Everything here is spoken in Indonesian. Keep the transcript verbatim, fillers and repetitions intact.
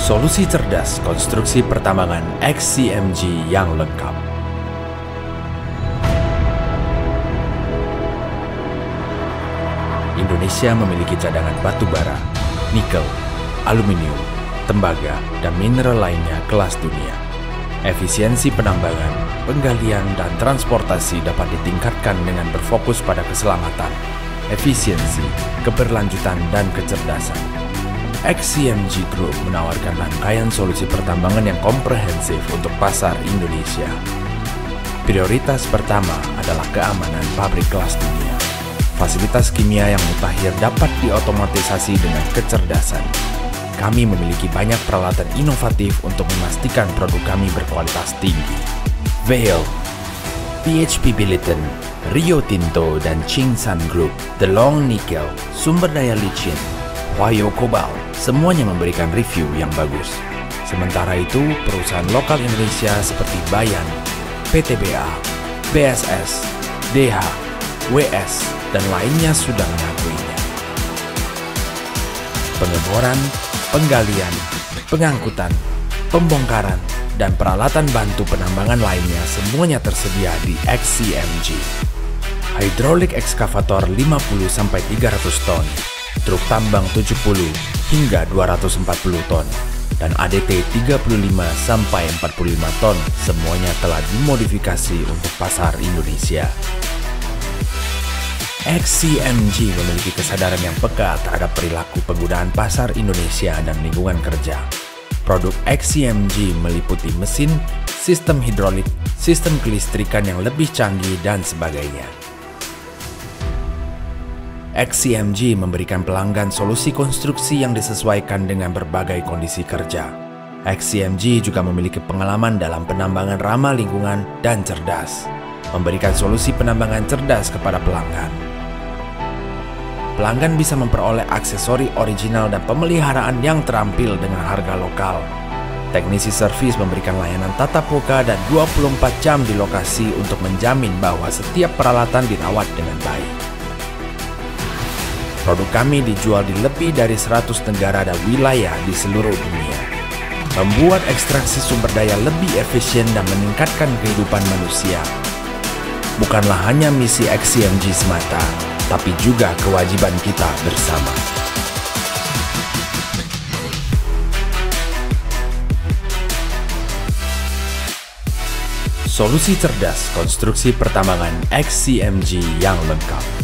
Solusi cerdas konstruksi pertambangan X C M G yang lengkap. Indonesia memiliki cadangan batu bara, nikel, aluminium, tembaga, dan mineral lainnya kelas dunia. Efisiensi penambangan, penggalian, dan transportasi dapat ditingkatkan dengan berfokus pada keselamatan, efisiensi, keberlanjutan, dan kecerdasan. X C M G Group menawarkan rangkaian solusi pertambangan yang komprehensif untuk pasar Indonesia. Prioritas pertama adalah keamanan pabrik kelas dunia. Fasilitas kimia yang mutakhir dapat diotomatisasi dengan kecerdasan. Kami memiliki banyak peralatan inovatif untuk memastikan produk kami berkualitas tinggi. Vale, P H P Billiton, Rio Tinto, dan Chingsan Group, The Long Nickel, sumber daya licin, Huayo Cobalt, semuanya memberikan review yang bagus. Sementara itu, perusahaan lokal Indonesia seperti Bayan, P T B A, B S S, D H, W S, dan lainnya sudah mengakuinya. Pengeboran, penggalian, pengangkutan, pembongkaran, dan peralatan bantu penambangan lainnya semuanya tersedia di X C M G. Hydraulic excavator lima puluh sampai tiga ratus ton, truk tambang tujuh puluh hingga dua ratus empat puluh ton, dan A D T tiga puluh lima sampai empat puluh lima ton semuanya telah dimodifikasi untuk pasar Indonesia. X C M G memiliki kesadaran yang peka terhadap perilaku penggunaan pasar Indonesia dan lingkungan kerja. Produk X C M G meliputi mesin, sistem hidrolik, sistem kelistrikan yang lebih canggih, dan sebagainya. X C M G memberikan pelanggan solusi konstruksi yang disesuaikan dengan berbagai kondisi kerja. X C M G juga memiliki pengalaman dalam penambangan ramah lingkungan dan cerdas, memberikan solusi penambangan cerdas kepada pelanggan. Pelanggan bisa memperoleh aksesori original dan pemeliharaan yang terampil dengan harga lokal. Teknisi servis memberikan layanan tatap muka dan dua puluh empat jam di lokasi untuk menjamin bahwa setiap peralatan dirawat dengan baik. Produk kami dijual di lebih dari seratus negara dan wilayah di seluruh dunia. Membuat ekstraksi sumber daya lebih efisien dan meningkatkan kehidupan manusia bukanlah hanya misi X C M G semata, tapi juga kewajiban kita bersama. Solusi cerdas konstruksi pertambangan X C M G yang lengkap.